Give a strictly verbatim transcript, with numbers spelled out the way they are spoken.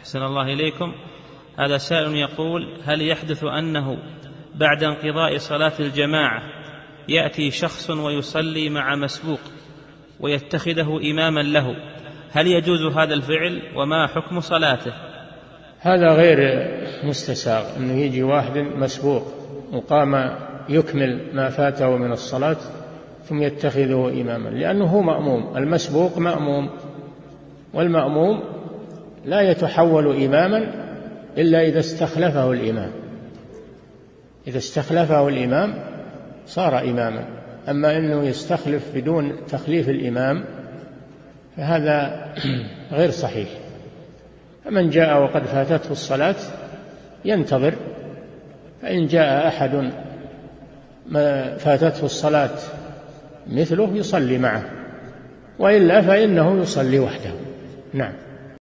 أحسن الله إليكم. هذا سائل يقول: هل يحدث أنه بعد انقضاء صلاة الجماعة يأتي شخص ويصلي مع مسبوق ويتخذه إماما له، هل يجوز هذا الفعل وما حكم صلاته؟ هذا غير مستساغ، أنه يجي واحد مسبوق وقام يكمل ما فاته من الصلاة ثم يتخذه إماما، لأنه هو مأموم، المسبوق مأموم، والمأموم لا يتحول إماما إلا إذا استخلفه الإمام. إذا استخلفه الإمام صار إماما، أما أنه يستخلف بدون تخليف الإمام فهذا غير صحيح. فمن جاء وقد فاتته الصلاة ينتظر، فإن جاء أحد ما فاتته الصلاة مثله يصلي معه، وإلا فإنه يصلي وحده. نعم.